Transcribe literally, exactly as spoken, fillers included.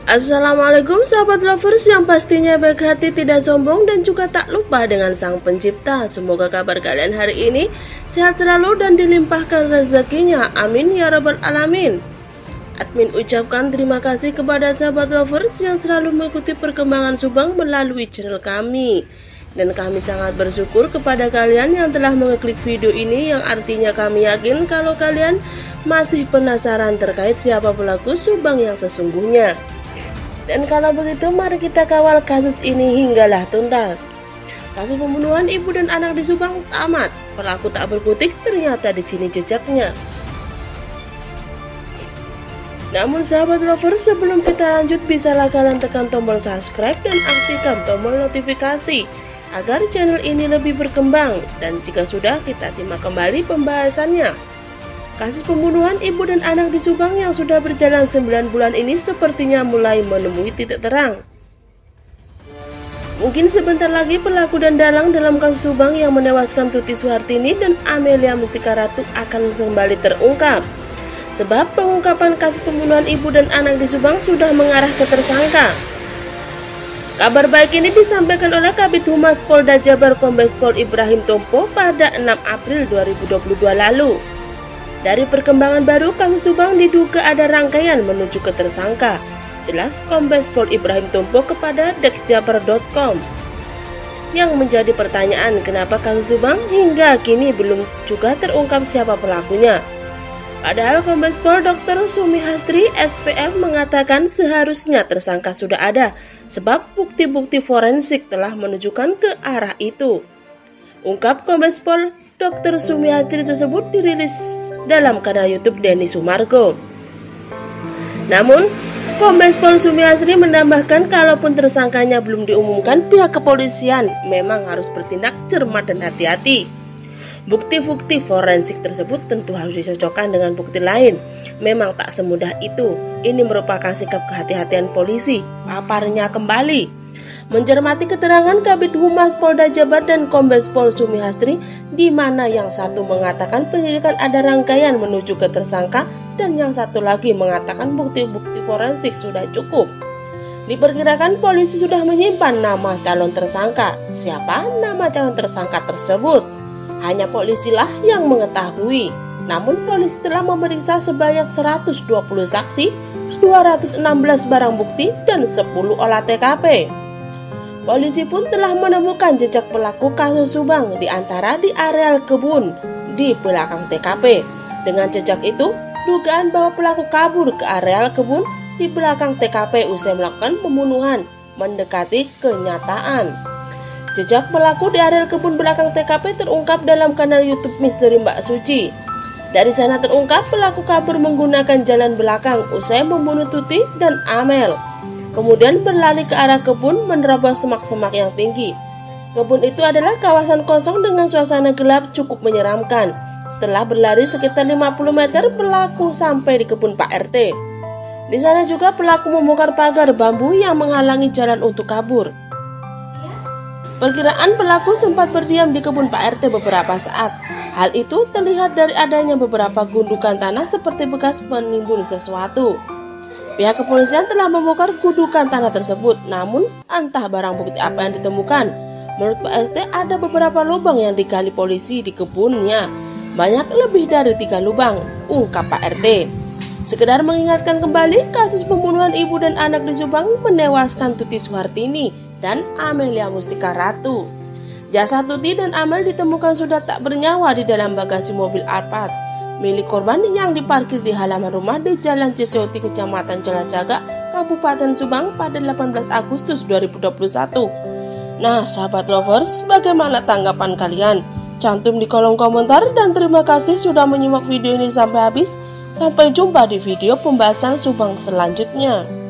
Assalamualaikum sahabat lovers yang pastinya baik hati, tidak sombong, dan juga tak lupa dengan Sang Pencipta. Semoga kabar kalian hari ini sehat selalu dan dilimpahkan rezekinya, amin ya rabbal alamin. Admin ucapkan terima kasih kepada sahabat lovers yang selalu mengikuti perkembangan Subang melalui channel kami. Dan kami sangat bersyukur kepada kalian yang telah mengeklik video ini, yang artinya kami yakin kalau kalian masih penasaran terkait siapa pelaku Subang yang sesungguhnya. Dan kalau begitu, mari kita kawal kasus ini hinggalah tuntas. Kasus pembunuhan ibu dan anak di Subang tamat. Pelaku tak berkutik, ternyata di sini jejaknya. Namun sahabat lovers, sebelum kita lanjut, bisalah kalian tekan tombol subscribe dan aktifkan tombol notifikasi agar channel ini lebih berkembang. Dan jika sudah, kita simak kembali pembahasannya. Kasus pembunuhan ibu dan anak di Subang yang sudah berjalan sembilan bulan ini sepertinya mulai menemui titik terang. Mungkin sebentar lagi pelaku dan dalang dalam kasus Subang yang menewaskan Tuti Suhartini dan Amelia Mustika Ratu akan kembali terungkap. Sebab pengungkapan kasus pembunuhan ibu dan anak di Subang sudah mengarah ke tersangka. Kabar baik ini disampaikan oleh Kabid Humas Polda Jabar Kombes Pol Ibrahim Tompo pada enam April dua ribu dua puluh dua lalu. Dari perkembangan baru kasus Subang diduga ada rangkaian menuju ke tersangka, jelas Kombes Pol Ibrahim Tompo kepada dexjabar titik com. Yang menjadi pertanyaan, kenapa kasus Subang hingga kini belum juga terungkap siapa pelakunya. Padahal Kombes Pol Dokter Sumihastri S P F mengatakan seharusnya tersangka sudah ada, sebab bukti-bukti forensik telah menunjukkan ke arah itu. Ungkap Kombes Pol Dokter Sumihastri tersebut dirilis dalam kanal YouTube Denny Sumargo. Namun, Kombes Pol Sumihastri menambahkan kalaupun tersangkanya belum diumumkan, pihak kepolisian memang harus bertindak cermat dan hati-hati. Bukti-bukti forensik tersebut tentu harus dicocokkan dengan bukti lain. Memang tak semudah itu. Ini merupakan sikap kehati-hatian polisi. Paparnya kembali. Mencermati keterangan Kabid Humas Polda Jabar dan Kombes Pol Sumihastri, di mana yang satu mengatakan penyelidikan ada rangkaian menuju ke tersangka dan yang satu lagi mengatakan bukti-bukti forensik sudah cukup. Diperkirakan polisi sudah menyimpan nama calon tersangka. Siapa nama calon tersangka tersebut? Hanya polisilah yang mengetahui. Namun polisi telah memeriksa sebanyak seratus dua puluh saksi, dua ratus enam belas barang bukti, dan sepuluh olah T K P. Polisi pun telah menemukan jejak pelaku kasus Subang di antara di areal kebun di belakang T K P. Dengan jejak itu, dugaan bahwa pelaku kabur ke areal kebun di belakang T K P usai melakukan pembunuhan mendekati kenyataan. Jejak pelaku di areal kebun belakang T K P terungkap dalam kanal YouTube Misteri Mbak Suci. Dari sana terungkap pelaku kabur menggunakan jalan belakang usai membunuh Tuti dan Amel. Kemudian berlari ke arah kebun menerobos semak-semak yang tinggi. Kebun itu adalah kawasan kosong dengan suasana gelap cukup menyeramkan. Setelah berlari sekitar lima puluh meter, pelaku sampai di kebun Pak R T. Di sana juga pelaku membongkar pagar bambu yang menghalangi jalan untuk kabur. Perkiraan pelaku sempat berdiam di kebun Pak R T beberapa saat. Hal itu terlihat dari adanya beberapa gundukan tanah seperti bekas menimbun sesuatu. Pihak kepolisian telah membongkar gundukan tanah tersebut, namun entah barang bukti apa yang ditemukan. Menurut Pak R T, ada beberapa lubang yang digali polisi di kebunnya. Banyak lebih dari tiga lubang, ungkap Pak R T. Sekedar mengingatkan kembali kasus pembunuhan ibu dan anak di Subang menewaskan Tuti Suhartini dan Amelia Mustika Ratu. Jasad Tuti dan Amel ditemukan sudah tak bernyawa di dalam bagasi mobil Alphard milik korban yang diparkir di halaman rumah di Jalan Cisoti, Kecamatan Jalacaga, Kabupaten Subang pada delapan belas Agustus dua ribu dua puluh satu. Nah, sahabat lovers, bagaimana tanggapan kalian? Cantum di kolom komentar, dan terima kasih sudah menyimak video ini sampai habis. Sampai jumpa di video pembahasan Subang selanjutnya.